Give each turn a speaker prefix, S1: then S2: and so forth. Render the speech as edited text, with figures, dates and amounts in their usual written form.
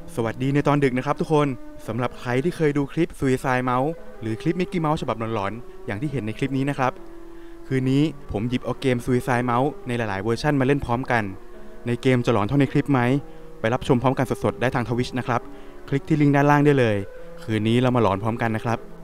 S1: สวัสดีในตอนดึกนะครับทุกคนสำหรับใครที่เคยดูคลิป Suicide Mouse หรือคลิป Mickey Mouse ฉบับหลอนๆอย่างที่เห็นในคลิปนี้นะครับคืนนี้ผมหยิบเอาเกม Suicide Mouse ในหลายๆเวอร์ชันมาเล่นพร้อมกันในเกมจะหลอนเท่าในคลิปไหมไปรับชมพร้อมกันสดๆได้ทาง Twitch นะครับคลิกที่ลิงก์ด้านล่างได้เลยคืนนี้เรามาหลอนพร้อมกันนะครับ